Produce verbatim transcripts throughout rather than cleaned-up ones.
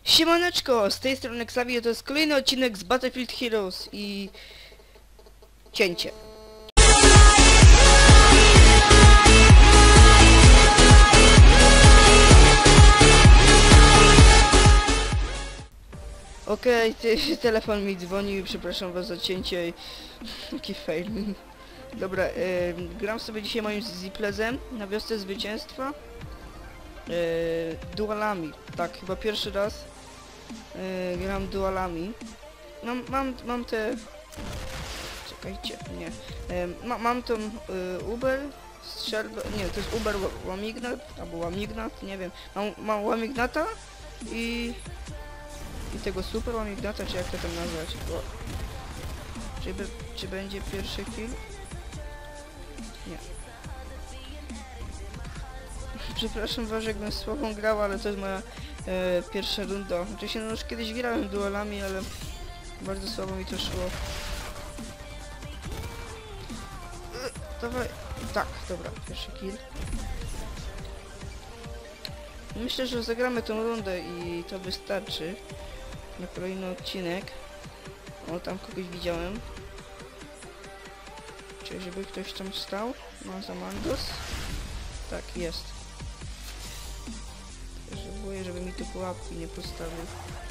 Siemaneczko, z tej strony Xavier, to jest kolejny odcinek z Battlefield Heroes i... cięcie. Okej, okay, telefon mi dzwonił, przepraszam was za cięcie i... Taki fail. Dobra, yy, gram sobie dzisiaj moim Ziplezem na wiosce zwycięstwa. Yy, dualami, tak, chyba pierwszy raz yy, gram dualami. Mam, mam, mam te... Czekajcie, nie. Yy, ma, mam tą yy, Uber, strzelbę, nie, to jest Uber Łamignat, albo Łamignat, nie wiem. Mam, mam Łamignata i... i tego super Łamignata, czy jak to tam nazwać? Bo... Czy, be, czy będzie pierwszy kill? Nie. Przepraszam was, jakbym słabą grał, ale to jest moja e, pierwsza runda. Oczywiście no już kiedyś grałem duelami, ale bardzo słabo mi to szło. E, dawaj. Tak, dobra, pierwszy kill. Myślę, że zagramy tą rundę i to wystarczy na kolejny odcinek. O, tam kogoś widziałem. Czy żeby ktoś tam stał? Ma za Mandos? Tak, jest. Boję, żeby mi tu pułapki nie postawił.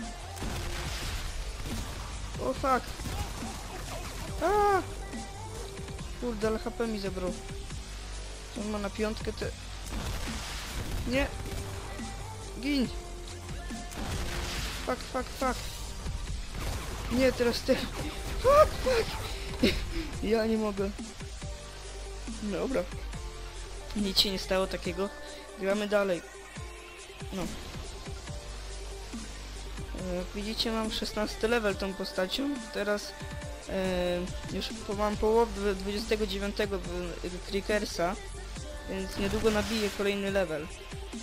O fuck! A! Kurde, ale H P mi zabrał. On ma na piątkę te... Nie! Gin! Fuck, fuck, fuck! Nie, teraz te... Fuck, fuck! Ja nie mogę. Dobra. Nic się nie stało takiego. Gramy dalej. No. Jak widzicie, mam szesnasty level tą postacią. Teraz e, już po, mam połowę dwudziestego dziewiątego Crickersa, więc niedługo nabiję kolejny level. E,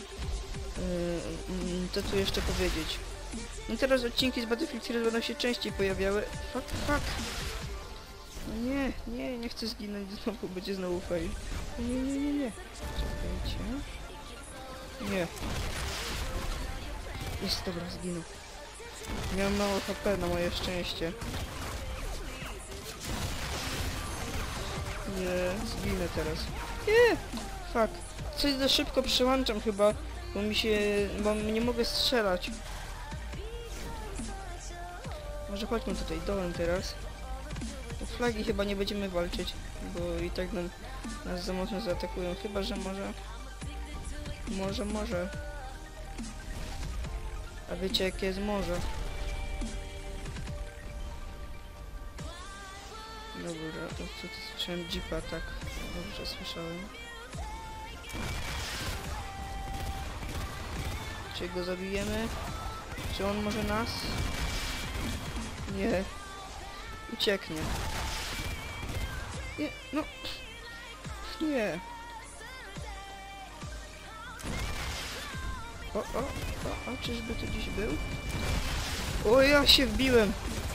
to tu jeszcze powiedzieć. No teraz odcinki z Battlefield Heroes będą się częściej pojawiały. Fuck, fuck. No nie, nie, nie chcę zginąć znowu, będzie znowu fail. Nie, nie, nie, nie. Czekajcie. Nie. Jest, dobra, zginął. Miałem mało H P na moje szczęście. Nie, zginę teraz. Nie! Fuck. Coś za szybko przełączam chyba, bo mi się... bo nie mogę strzelać. Może chodźmy tutaj dołem teraz. O flagi chyba nie będziemy walczyć, bo i tak nam, nas za mocno zaatakują. Chyba, że może... Może, może. A wiecie jakie jest morze? Dobra, to co to słyszałem jeepa, tak. Dobrze słyszałem. Czy go zabijemy? Czy on może nas? Nie. Ucieknie. Nie, no. Nie. O, o, o, o, czyżby tu gdzieś był? O, ja się wbiłem!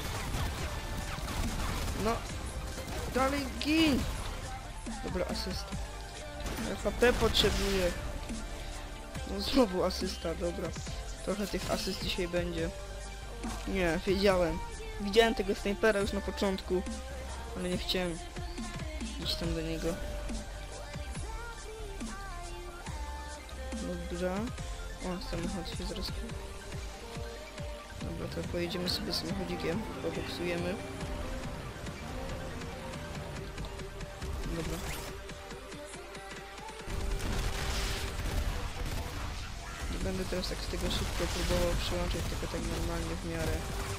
No. Dalej gin! Dobra, asysta. Ja H P potrzebuję. No znowu asysta, dobra. Trochę tych asyst dzisiaj będzie. Nie, wiedziałem. Widziałem tego snajpera już na początku, ale nie chciałem iść tam do niego. Dobra. O, samochód się zaraz... Dobra, to pojedziemy sobie samochodzikiem, poboksujemy. Dobra. Nie będę teraz tak z tego szybko próbował przełączyć, tylko tak normalnie w miarę.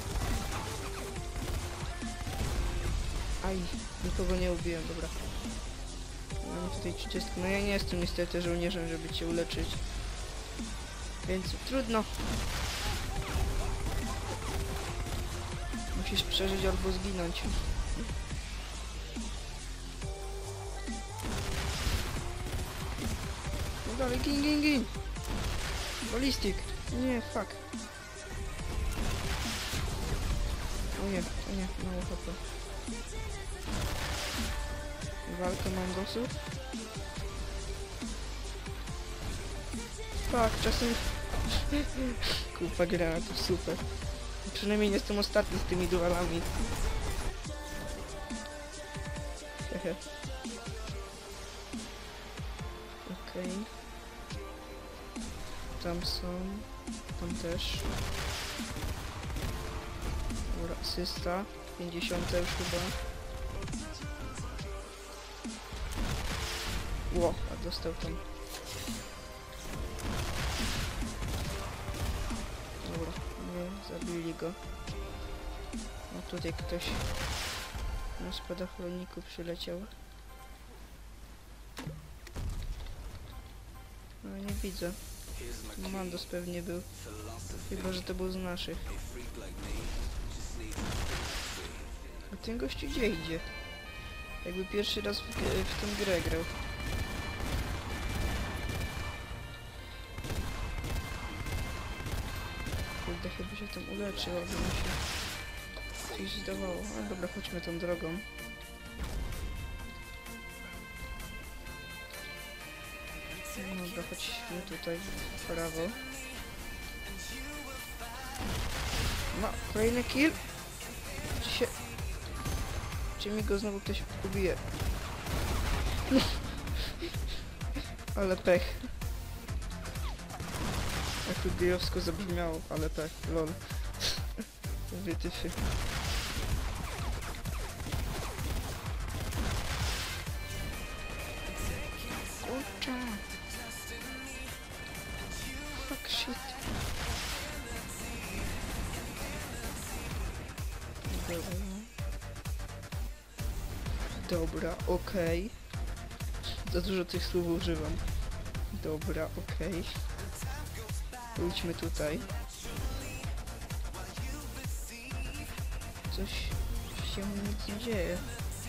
Aj, nikogo nie ubiłem, dobra. Mamy tutaj trzydzieści. No ja nie jestem niestety żołnierzem, żeby cię uleczyć. Więc trudno. Musisz przeżyć albo zginąć. No dalej, gin, gin, gin. Ballistic. Nie, fuck. O nie, o nie, mało H P. Walkę Mandosów. Tak, czasem Kupa granatów, super. Przynajmniej nie jestem ostatni z tymi dualami. Hehe. Okej. Okay. Tam są. Tam też. Dobra, asysta. pięćdziesiąta już chyba. Ło, a dostał tam. Dobra, nie, zabili go. No tutaj ktoś na spadochroniku przyleciał. No nie widzę. Mandos pewnie był. Chyba, że to był z naszych. A ten gościu gdzie idzie? Jakby pierwszy raz w, w tę grę grał. Kurde, chyba się tam uleczył, albo mi się coś zdawało. A dobra, chodźmy tą drogą. Dobra, chodźmy tutaj w prawo. No, kolejny kill. Czy się... Czy mi go znowu ktoś ubije? No. Ale pech. Jak tu gejowsko zabrzmiało, ale pech, lol. Wytyfy. Kurczę. Fuck shit. Dobra. Dobra, okej. Okay. Za dużo tych słów używam. Dobra, okej. Okay. Pójdźmy tutaj. Coś się nic nie dzieje.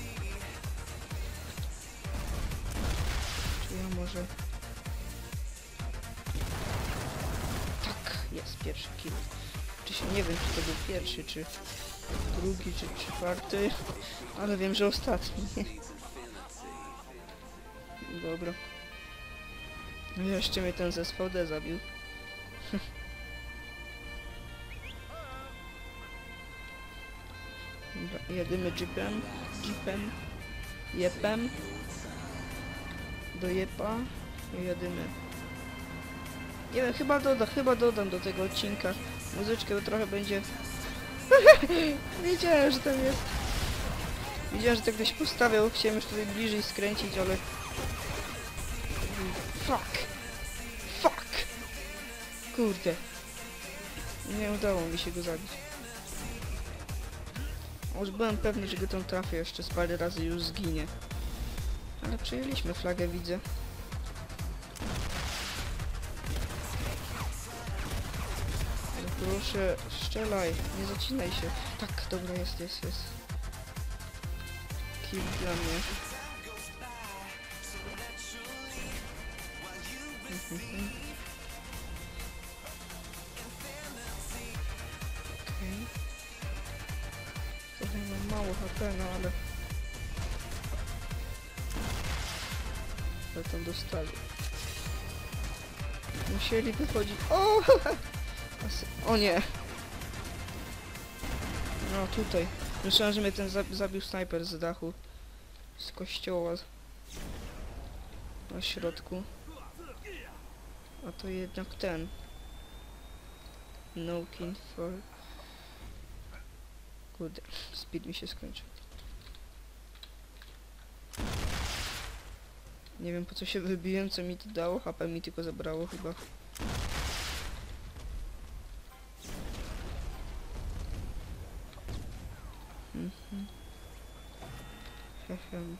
Czy ja może... Tak, jest pierwszy kill. Czy się nie wiem, czy to był pierwszy, czy drugi, czy czwarty, ale wiem, że ostatni. Dobra. No jeszcze mnie ten z S V D zabił. Dobra, jedymy jeepem, jeepem, jepem, do jepa i jedymy. Nie wiem, chyba dodam, chyba dodam do tego odcinka muzyczkę, bo trochę będzie... Wiedziałem, że tam jest. Wiedziałem, że tak ktoś postawiał, chciałem już tutaj bliżej skręcić, ale... Fuck! Fuck! Kurde. Nie udało mi się go zabić. Już byłem pewny, że go tam trafię jeszcze z parę razy już zginie. Ale przejęliśmy flagę, widzę. Proszę, strzelaj, nie zacinaj się. Tak, dobra, jest, jest, jest. Kill dla mnie. Mhm. Okej. Trochę mam mało H P, no ale... Ale tam dostali. Musieli wychodzić... O! O nie! No tutaj. Myślałem, że mnie ten zabił snajper z dachu. Z kościoła. Na środku. A to jednak ten. No kin for... Kurde, speed mi się skończył. Nie wiem po co się wybiłem, co mi to dało. H P mi tylko zabrało chyba. Mhm. Hechem.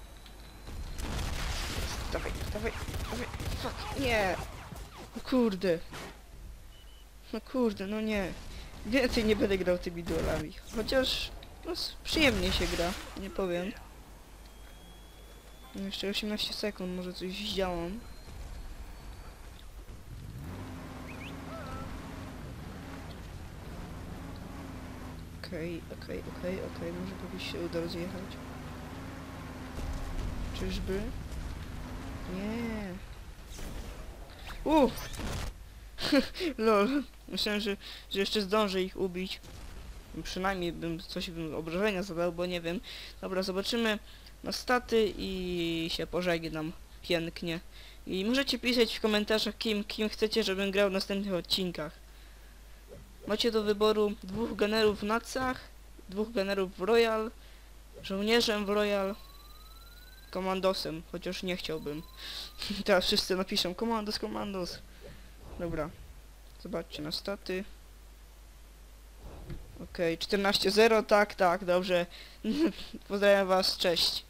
Dawaj, dawaj, dawaj. Fuck, nie! No kurde. No kurde, no nie. Więcej nie będę grał tymi duelami. Chociaż no, przyjemnie się gra, nie powiem. No, jeszcze osiemnaście sekund, może coś zdziałam. Okej, okay, okej, okay, okej, okay, okej, może kogoś się uda rozjechać. Czyżby? Nie. Uff! Lol. Myślałem, że, że jeszcze zdążę ich ubić. Przynajmniej bym coś bym obrażenia zadał, bo nie wiem. Dobra, zobaczymy na staty i się pożegnam pięknie. I możecie pisać w komentarzach, kim, kim chcecie, żebym grał w następnych odcinkach. Macie do wyboru dwóch generów w nacach, dwóch generów w Royal, żołnierzem w Royal, komandosem, chociaż nie chciałbym. Teraz wszyscy napiszą komandos, komandos. Dobra, zobaczcie na staty. Okej, okay, czternaście zero, tak, tak, dobrze. Pozdrawiam was, cześć.